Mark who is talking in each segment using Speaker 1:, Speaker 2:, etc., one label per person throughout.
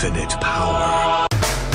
Speaker 1: infinite power.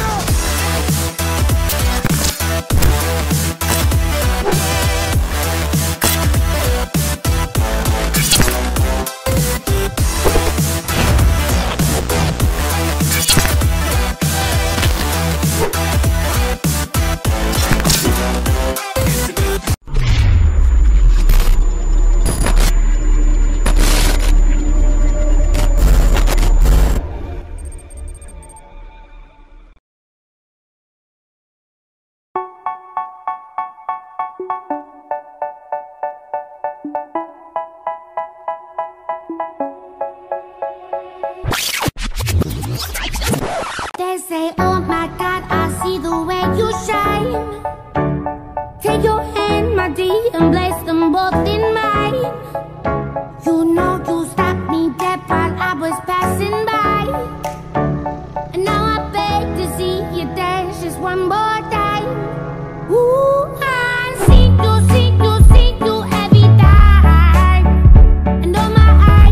Speaker 2: They say, oh my God, I see the way you shine. Take your hand, my dear, and place them both in mine. You know you stopped me dead while I was passing by. And now I beg to see you dance just one more time. Ooh, I see you every time. And oh my, I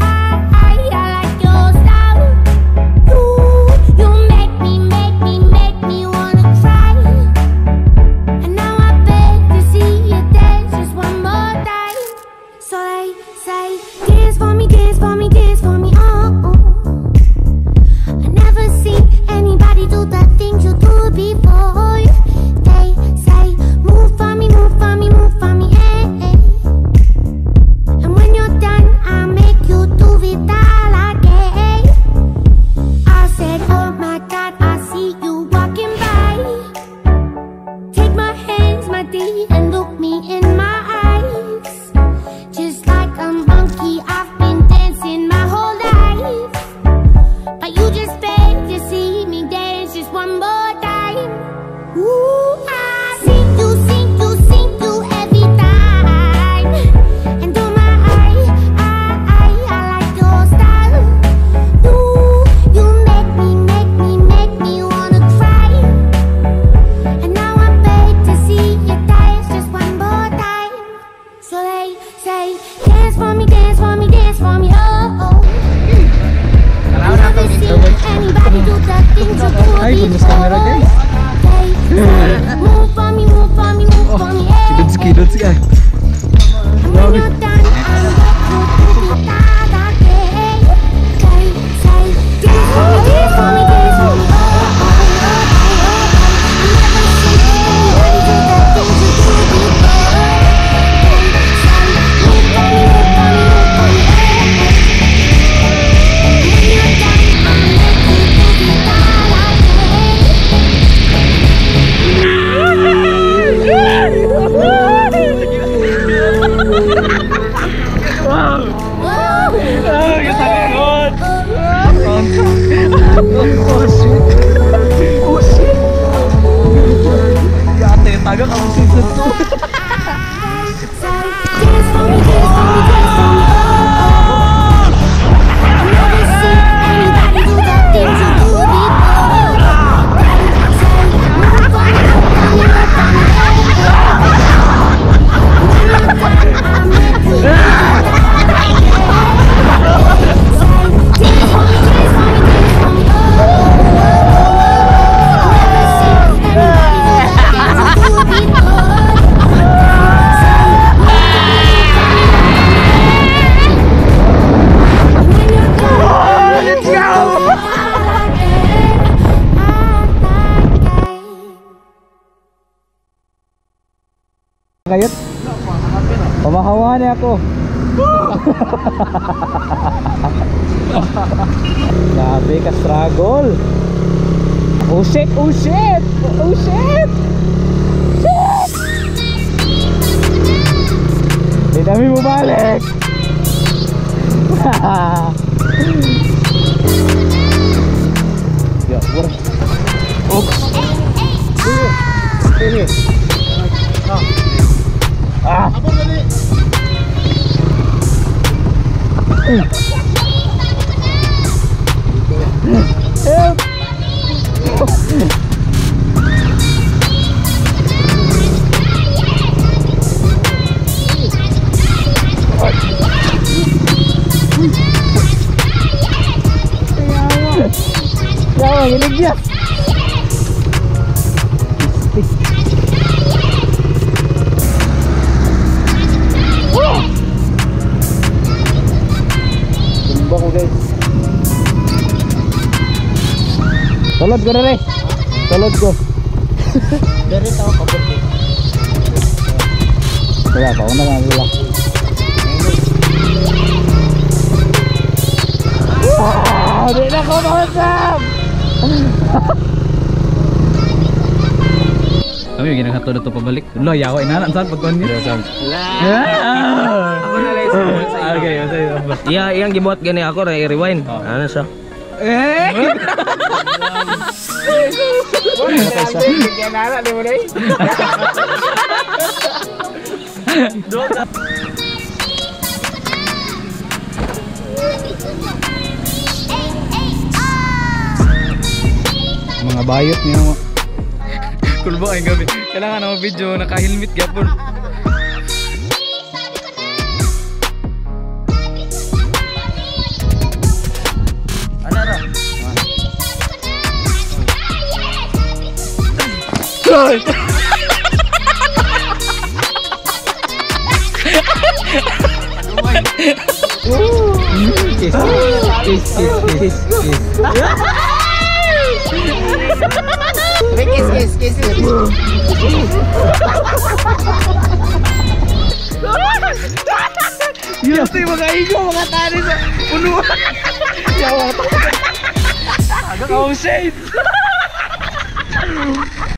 Speaker 2: like your style. You make me wanna cry. And now I beg to see you dance just one more time. So they say, dance for me, dance for me, dance for me, oh, oh. I never seen anybody do the things you do before. They say, move for me, move for me, move for me, eh, eh. And when you're done, I'll make you do it all again. I said, oh my God, I see you walking by. Take my hands, my dear, and look me in my eyes. Just like a monkey, I've been dancing my whole life. But you just beg to see me dance just one more time. Ooh, I see you every time. And oh my, I like your style. You make me wanna cry. And now I beg to see you dance just one more time. So they say, dance for me, dance for me, dance for me, oh, oh. I never seen anybody do the things you do before. They say, move for me, move for me, move for me, eh.
Speaker 3: Kidot siya.
Speaker 2: And when you're done, I'll let you do it all again. Say, dance for me, dance for me, dance for me, oh, oh, oh, oh, oh. I never seen anybody do the things you do before. They say, move for me, move for me, move for me, eh, eh. And when you're done, I'll let you do it all
Speaker 3: Taga ka ang season 2. Kayot? Pamahawa niya ako. Grabe ka struggle. Oh shit, oh shit, oh shit. Shit! Hindi namin bumalik. Ya, what? Oops. Sini. Ah. Apa tadi? Help. Yawa, gilig niya. Tumba ko guys. Tulad ko na rin. Tulad ko.
Speaker 1: Dari tahu kabur ni.
Speaker 3: Kaya pa, una nga nila. Wow! Di na ko makasam! Kami yung ginagato na ito pabalik. Lo, yawa inanan saan pagkuhan niya?
Speaker 1: Ako na lang sa
Speaker 3: Okay, okay.
Speaker 1: Iya, yang dibuat gini aku rewind. Ano siya?
Speaker 3: Mga bayot niya mo. Kulbo ay gabi. Kailangan ako video naka-helmet gapon.
Speaker 1: Ano ra?
Speaker 3: Kiss, kiss, kiss, kiss.
Speaker 1: Kiss.
Speaker 3: Yun ito yung mga igo, mga tani sa punuan. Yawa. Aga ka, Hussein.